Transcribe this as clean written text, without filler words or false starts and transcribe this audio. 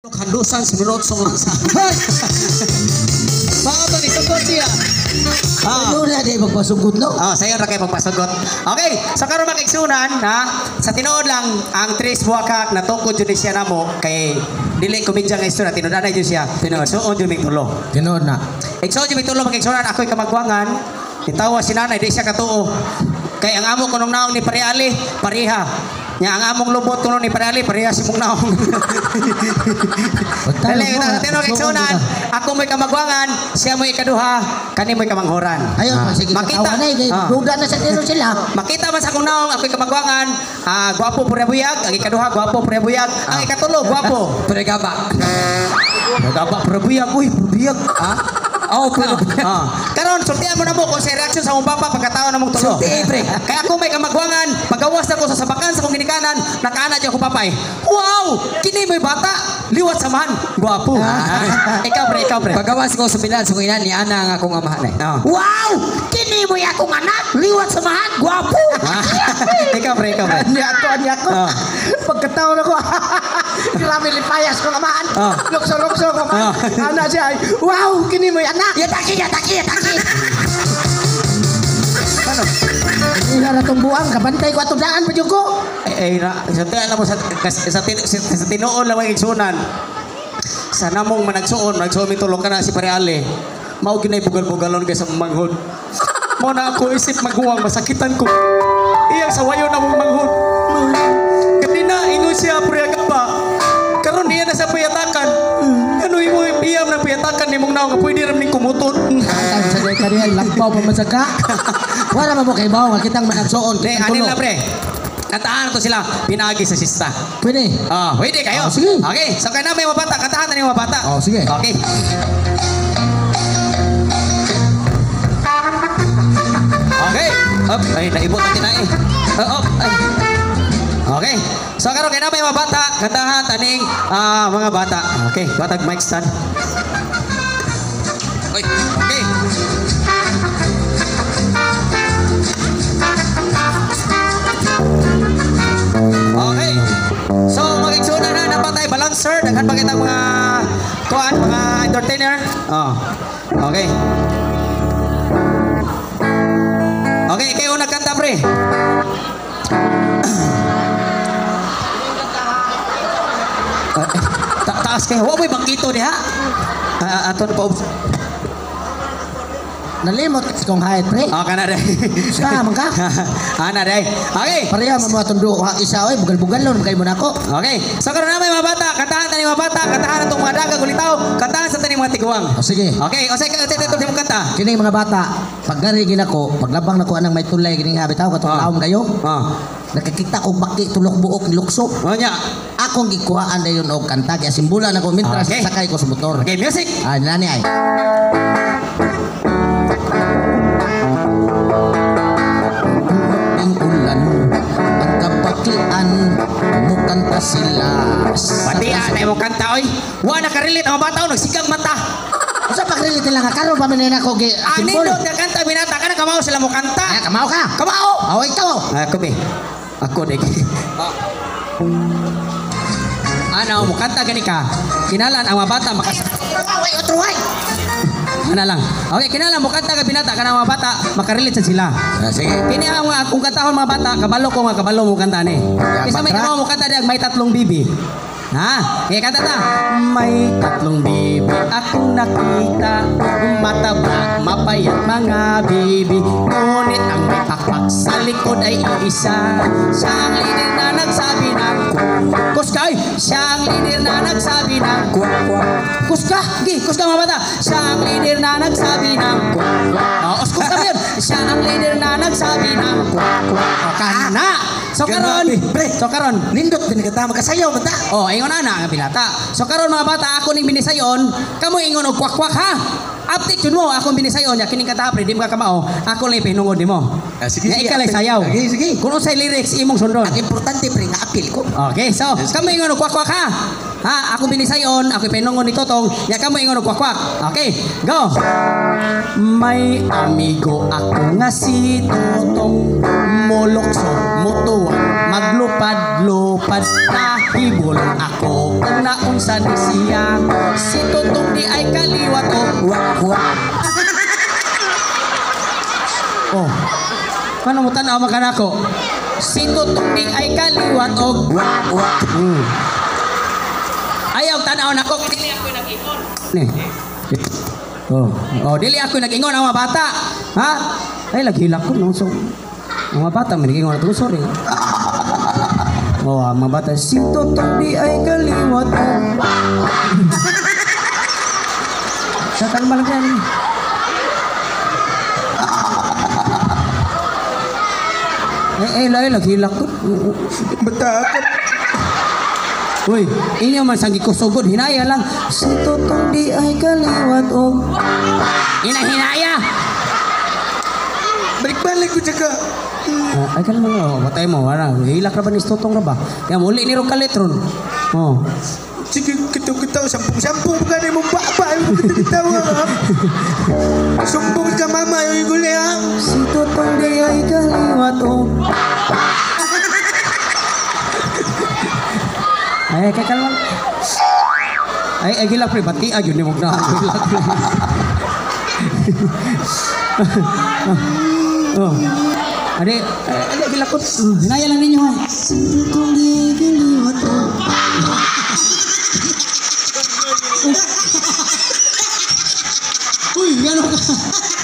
Kandusan sinurot sa mga sa. Mga ito ni sugod siya. Ano na di magpasugod no? Sayo na kayo magpasugot. Okay, so karon makigsunan ha. Sa tinuod lang ang Tris Buakak na tungkol jud siya namo kay dili komedya nga istorya tinuod na jud siya. Tinuod so jud mig tulo. Tinuod na. Igsuon jud mig tulo makigsunan ako'y kamagwangan. Itawa si nanay di siya katuo. Kay ang amo ko nung naong ni Pariali, pareha. Nya ang among lubot kuno ni Pariali, pareha si mong naong. Dali kita tinuod igsunan. Ako mo'y kamagwangan, siya mo'y ikaduha, kani mo'y kamanghoran. Ayun, sige makita duda na sa tiro sila. Makita man sa akong naong ako'y kamagwangan, gwapo pure buyag, ang ikaduha gwapo pure buyag, ang ikatulo gwapo pure gaba. Gaba pure buyag, uy, pure buyag. Karon sultian mo na mo kung sa reaction sa mong papa pagkataon na mong tulo. Kaya ako may kamagwangan, pagawas na ko sa sabakan sa kong ginikanan, nakaana dyan ko papay. Wow! Kini mo'y bata, liwat samahan, gwapo. Ikaw pre. Pagawas ko sa bilan sa mga ni ana ang akong amahan. Wow! Kini mo akong anak, liwat samahan, gwapo. Ikaw pre. Ani ako. Pagkataon ako. Grabe lipayas ko amahan. Lukso ko amahan. Ana siya. Wow! Kini mo anak. Yataki. Ano? Ila na itong buwang, kabantay ko atong daan pa dyan ko. Sa mo sa tinuon lang may igsunan. Sa namong managsuon mi tulong ka na si Pariali. Mao ginay bugal-bugalon kay sa manghod. Mo na ako isip maguwang masakitan ko. Iyang sawayon na mong manghod. Kanina ingon siya priyaga pa. Karon iya na sa payatakan. Ano imo iyam na payatakan nimong naong nga pwede ram ning kumutot. Ang sa day kaniya lampaw pa masaka. Wala mo kay bawo nga kitang managsuon. Anin la pre. Kantahan to sila pinagi sa sista. Pwede. Pwede kayo. Sige. Okay, so kaya na may mabata, kantahan na ni mabata. Sige. Okay. Okay. Ay, naibot natin na eh. Ay. Okay. So karon kaya na may mabata, kantahan taning mga bata. Okay, batag mic stand. Okay. Okay. So magigsunan na napatay balancer, daghan pa kitang mga mga entertainer. Okay. Okay, kayo nagkanta pre. Taas kayo. Huwag mo'y bangkito niya. Aton pa. Nalimot kong hayat pre. Kana day. Sa man ka? Ana day. Okay. Pareha mo atong duo isa oy bugal-bugal lon kay mo nako. Okay. So karon na may mga bata, kantahan tani mga bata, kantahan atong mga daga gulitaw, kantahan sa tani mga tiguang. Sige. Okay, o say ito mo kanta. Kini mga bata, pag gari ginako, paglabang nako anang may tulay gini nga bitaw katong laom kayo. Nakikita ko baki tulok buok ni lukso. Nya. Akong gikuhaan dayon og kanta kaya simbulan ako mintras sakay ko sa motor. Okay, music. Nani ay. Ulan ang kapaklian mukanta sila. Pati na mo kanta oy. Wa na ka-relate ang bata nagsigang mata. Sa pag-relate lang karon pa man ako gi. Nindot na kanta binata kana kamao sila mo kanta. Kamao ka. Kamao. Ikaw. Ako be. Ako de. Ano mo kanta gani ka? Kinalan ang mga bata makas. Way otro way. Ana lang. Okay, kinalan mo kanta ka binata kana mga bata makarelate sa sila. Sige. Kini ang kung kantahon mga bata kabalo ko nga kabalo mo kanta ni. Isa may kamo mo kanta diag may tatlong bibi. Kanta ta. May tatlong bibi akong nakita, mataba, mapayat mga bibi. Ngunit ang may pakpak sa likod ay isa. Siyang lider na nagsabi ng kuskay. Siyang lider na nagsabi ng kuska. Kuska mga bata. Siyang lider na nagsabi ng kuska ba yun? Siyang lider na nagsabi ng kana. So karon Nindot din ka makasayaw bata. ingon ana nga binata. So karon mga bata ako ning binisayon, kamo ingon og kwak-kwak ha. Update yun mo akong binisayon ya kining kanta pre di mo ka kamao. Ako lang pinungod nimo. Sige. Ikaw lang sayaw. Sige. Kuno sa lyrics imong sundon. Ang importante pre nga apil ko. Okay, so kamo ingon og kwak-kwak ha. Ako binisayon, ako pinungod ni Totong, ya kamo ingon og kwak-kwak. Okay, go. May amigo ako nga si Totong, molokso, mutuwa, maglupad-lupad, kahibol ako kung na unsa ni siya. Si Tutong di ay kaliwat o wak wak. Oh. Paano mo tanaw makanako? Si Tutong di ay kaliwat o wak wak. Ayaw tanaw nako, dili ako nag-ingon. Ni. Oh, dili ako nag-ingon ang mga bata. Ha? Ay laghilak ko no. So mga bata man nag-ingon ato, sorry. Oh, ang mga bata, si Tutong di ay kaliwat o. Sa kalma lang yan. Laghilak ko. Batakot. Uy, inyo man sang gikusugod, hinaya lang. Si Tutong di ay kaliwat o. Hinaya! Balik-balik ko tsaka. Ay ka naman o, patay mo. Hilak na ba ni Tutong na ba? Kaya muli ni Rokalitron. Oh. Sige, kitaw-kitaw. Sampung ka na mong baba. Ayaw mo kitaw ha. Sumbong ka mama. Ayaw ko niya. Si Tutong di ay kaliwat o. Ay, kaya kalman. Ay, gilak pre, bati yun ni mong na. Gilak pre. Oh. Ade, gilak ko. Hinaya lang ninyo ha. Tutong di kaliwat o. Uy, gano'n ka.